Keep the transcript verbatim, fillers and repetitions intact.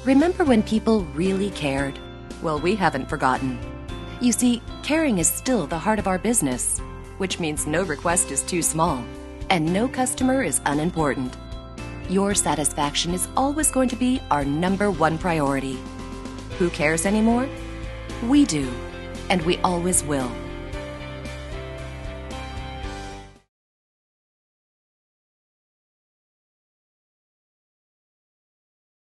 Remember when people really cared? Well, we haven't forgotten. You see, caring is still the heart of our business, which means no request is too small and no customer is unimportant. Your satisfaction is always going to be our number one priority. Who cares anymore? We do, and we always will.